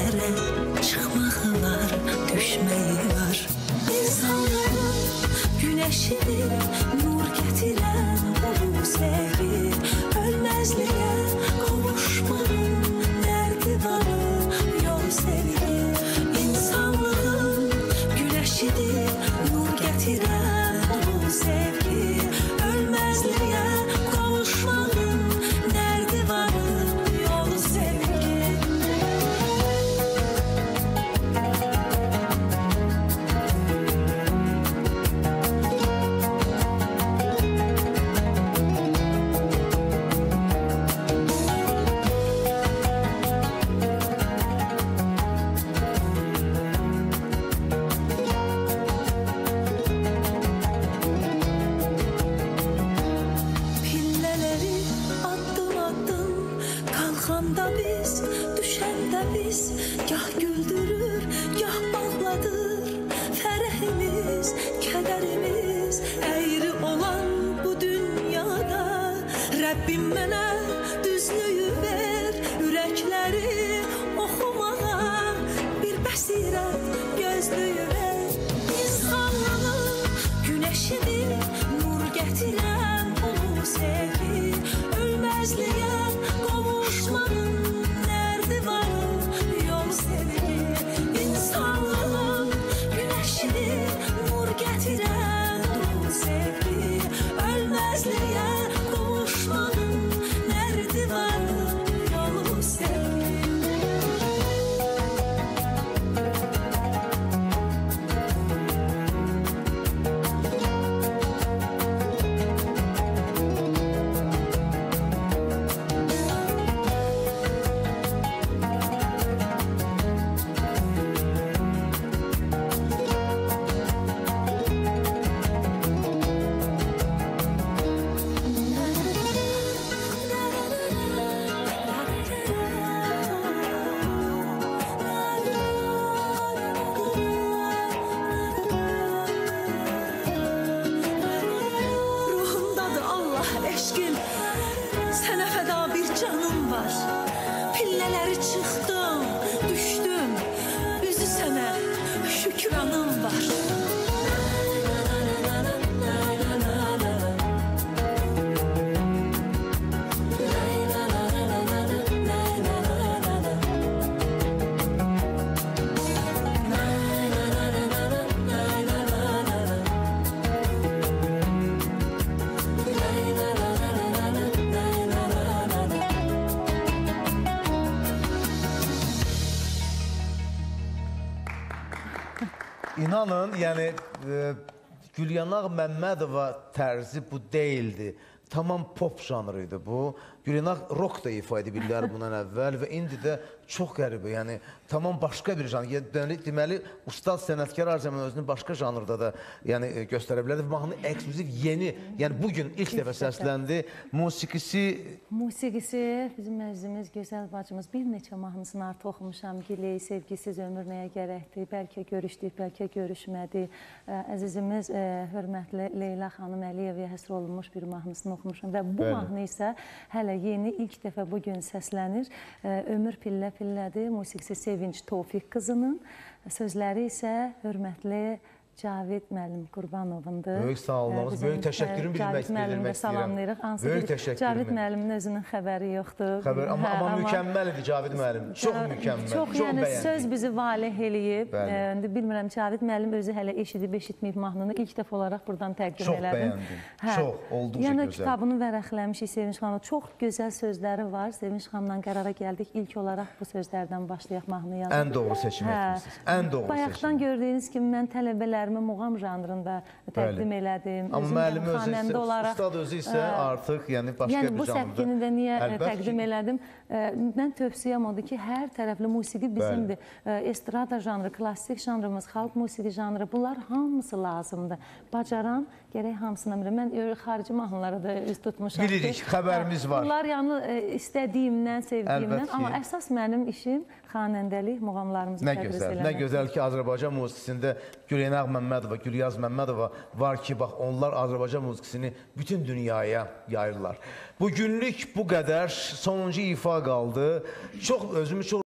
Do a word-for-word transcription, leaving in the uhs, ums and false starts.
yerlərə çıxmağı var, düşməyi var. İnsanların güneşidir, nur gətirən bu sevgi. Ölməzliyə qovuşmanın dərdi var, yol sevgi. İnsanlığın güneşidir, nur gətirən bu sevgi. Ölməzliyə qovuşmanın dərdi var, yol sevgi. Pillələri addım addım qalxanda biz, düşəndə biz, gah güldürür, gah bağladır. Fərəhimiz, kədərimiz əyri olan bu dünyada. Rəbbim mənə düzlüyü ver, ürəkləri oxumağa. Bir bəsirət gözlüyü ver. İnsanlığın güneşidir, nur gətirən bu sevgi. Ölməzliyə qovuşmanın dərdi var, yol sevgi. İnsanlığın güneşidir, nur gətirən bu sevgi. Ölməzliyə qovuşmanın dərdi var, yol sevgi. Ruhumdadır Allah eşqin, sənə fəda bir canım var. Pillələri çıxdım, düşdüm, üzü sənə şükranım var. İnanın, yəni e, Gülyanaq Məmmədova tərzi bu deyildi. Tamam pop janrıydı bu. Gülyanaq rock da ifa edib illər bundan əvvəl və indi də çox qəribə, yəni tamam başqa bir janr. Yəni, deməli, ustad sənətkar hər zaman özünü başqa janrda da yəni, göstərə bilərdi. Mahnı ekskluziv, yeni, yəni bugün ilk dəfə səsləndi. Musiqisi... Musiqisi, bizim əzizimiz, gözəl bacımız bir neçə mahnısını artıq oxumuşam. Giley, sevgisiz ömür nəyə gərəkdir, bəlkə görüşdük, bəlkə görüşmədik. Əzizimiz, hörmətli Leyla xanım Əliyevə həsr olunmuş bir mahnısını oxumuşam və bu mahnı isə hələ yeni ilk dəfə bugün səslənir. Ömür pillə pillədir, musiqisi Sevinç Tofiq qızının, sözləri isə hörmətli Cavid müəllim Qurbanovundur. Böyük sağ olunuz, böyük təşəkkürümü bilmək istəyirəm. Böyük təşəkkürümü. Cavid müəllimin özünün xəbəri yoxdur. Xəbər, amma, amma mükəmməl idi Cavid müəllim, çox mükəmməl, çox yəni, bəyəndik. Söz bizi valeh eləyib. Bilmirəm, Cavid müəllim özü hələ eşidib, eşitməyib mahnını ilk dəfə olaraq buradan təqdim elədim. Çox bəyəndim, çox, olduqca gözəl. Yəni, kitabını vərəqləmişik Sevinç xanımla. Çox gözəl sözləri var. Sevinç xanımla qərara gəldik. İlk olaraq bu sözlərdən başlayaq mahnı yazıb. Ən doğru seçim etmişsiniz, ən doğru seçim. Bayaqdan gördüyünüz kimi, mən tələbələrimi muğam janrında təqdim elədim. Amma müəllim özü isə, ustad özü isə artıq başqa bir janrda. Yəni, bu səkkini də niyə təqdim elədim? Mən tövsiyəm odur ki, hər tərəfli musiqi bizimdir. Estrada janrı, klassik janrımız, xalq musiqi janrı, bunlar hamısı lazımdır. Bacaran, gərək hamısına bilirəm. Mən xarici mahnılara da üz tutmuşam. Bilirik, xəbərimiz var. Bunlar yəni istədiyimdən, sevdiyimdən. Amma əsas mənim işim xanəndəlik, muğamlarımızı tədris eləmək. Nə gözəl ki, Azərbaycan musiqisində Gülyanaq Məmmədova, Gülyaz Məmmədova var ki, bax, onlar Azərbaycan musiqisini bütün dünyaya yayırlar. Bugünlük bu qədər, sonuncu ifa qaldı. Çox, özümü çox